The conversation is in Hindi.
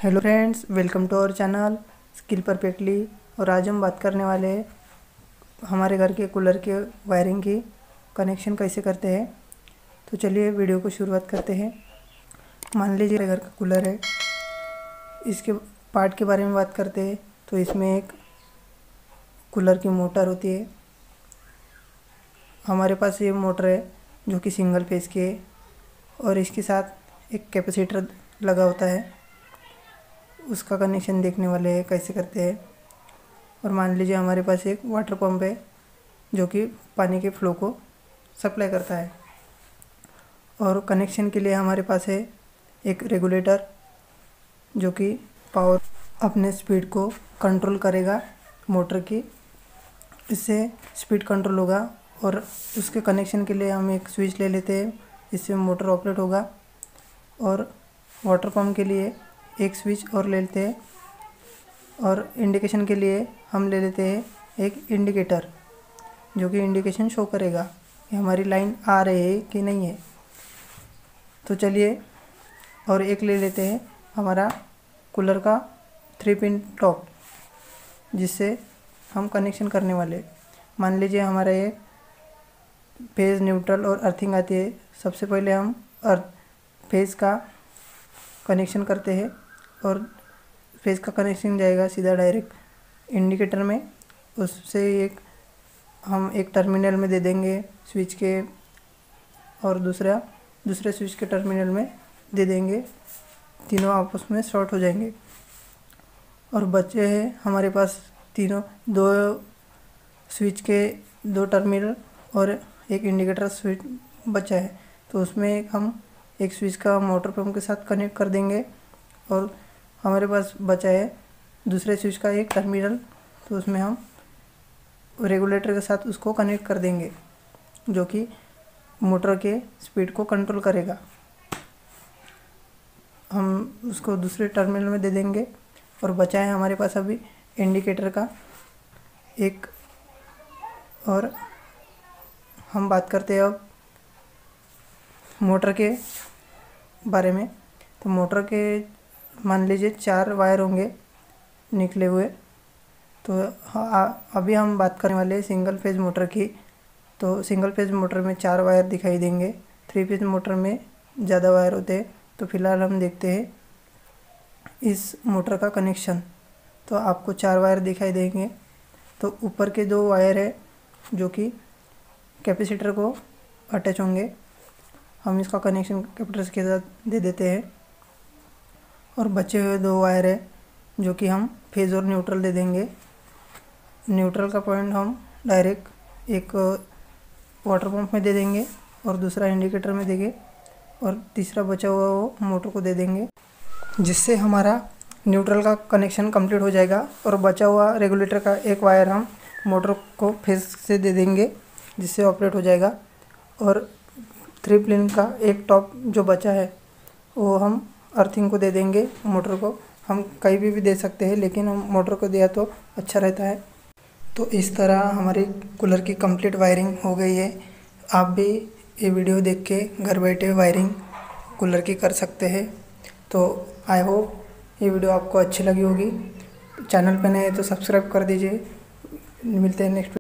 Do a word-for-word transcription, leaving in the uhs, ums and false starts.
Hello friends, welcome to our channel skill perfectly. और आज हम बात करने वाले हैं हमारे घर के कूलर के वायरिंग की कनेक्शन कैसे करते हैं। तो चलिए वीडियो को शुरुआत करते हैं। मान लीजिए घर का कूलर है, इसके पार्ट के बारे में बात करते हैं। तो इसमें एक कूलर की मोटर होती है। हमारे पास ये मोटर है जो कि सिंगल फेस की है और इसके साथ एक कैपेसिटर लगा होता है। उसका कनेक्शन देखने वाले हैं कैसे करते हैं। और मान लीजिए हमारे पास एक वाटर पंप है जो कि पानी के फ्लो को सप्लाई करता है। और कनेक्शन के लिए हमारे पास है एक रेगुलेटर जो कि पावर अपने स्पीड को कंट्रोल करेगा मोटर की। इससे स्पीड कंट्रोल होगा और उसके कनेक्शन के लिए हम एक स्विच ले लेते हैं, इससे मोटर ऑपरेट होगा। और वाटर पंप के लिए एक स्विच और ले लेते हैं। और इंडिकेशन के लिए हम ले लेते हैं एक इंडिकेटर जो कि इंडिकेशन शो करेगा कि हमारी लाइन आ रही है कि नहीं है। तो चलिए और एक ले लेते हैं हमारा कूलर का थ्री पिन टॉप, जिससे हम कनेक्शन करने वाले। मान लीजिए हमारा ये फेज़, न्यूट्रल और अर्थिंग आती है। सबसे पहले हम अर्थ फेज़ का कनेक्शन करते हैं और फेज़ का कनेक्शन जाएगा सीधा डायरेक्ट इंडिकेटर में। उससे एक हम एक टर्मिनल में दे देंगे स्विच के और दूसरा दूसरे स्विच के टर्मिनल में दे देंगे। तीनों आपस में शॉर्ट हो जाएंगे। और बचे हैं हमारे पास तीनों दो स्विच के दो टर्मिनल और एक इंडिकेटर स्विच बचा है। तो उसमें एक हम एक स्विच का मोटर पंप के साथ कनेक्ट कर देंगे और हमारे पास बचा है दूसरे स्विच का एक टर्मिनल। तो उसमें हम रेगुलेटर के साथ उसको कनेक्ट कर देंगे जो कि मोटर के स्पीड को कंट्रोल करेगा। हम उसको दूसरे टर्मिनल में दे देंगे। और बचा है हमारे पास अभी इंडिकेटर का एक। और हम बात करते हैं अब मोटर के बारे में। तो मोटर के मान लीजिए चार वायर होंगे निकले हुए। तो अभी हम बात करने वाले हैं सिंगल फेज मोटर की। तो सिंगल फेज मोटर में चार वायर दिखाई देंगे, थ्री फेज मोटर में ज़्यादा वायर होते हैं। तो फिलहाल हम देखते हैं इस मोटर का कनेक्शन। तो आपको चार वायर दिखाई देंगे। तो ऊपर के दो वायर है जो कि कैपेसिटर को अटैच होंगे। हम इसका कनेक्शन कैपेसिटर के साथ दे देते हैं। और बचे हुए दो वायर है जो कि हम फेज़ और न्यूट्रल दे देंगे। न्यूट्रल का पॉइंट हम डायरेक्ट एक वाटर पंप में दे देंगे और दूसरा इंडिकेटर में देंगे और तीसरा बचा हुआ वो मोटर को दे देंगे, जिससे हमारा न्यूट्रल का कनेक्शन कंप्लीट हो जाएगा। और बचा हुआ रेगुलेटर का एक वायर हम मोटर को फेज़ से दे देंगे, जिससे ऑपरेट हो जाएगा। और थ्री पिन का एक टॉप जो बचा है वो हम अर्थिंग को दे देंगे। मोटर को हम कहीं भी भी दे सकते हैं, लेकिन हम मोटर को दिया तो अच्छा रहता है। तो इस तरह हमारी कूलर की कंप्लीट वायरिंग हो गई है। आप भी ये वीडियो देख के घर बैठे वायरिंग कूलर की कर सकते हैं। तो आई होप ये वीडियो आपको अच्छी लगी होगी। चैनल पर नए तो सब्सक्राइब कर दीजिए। मिलते हैं नेक्स्ट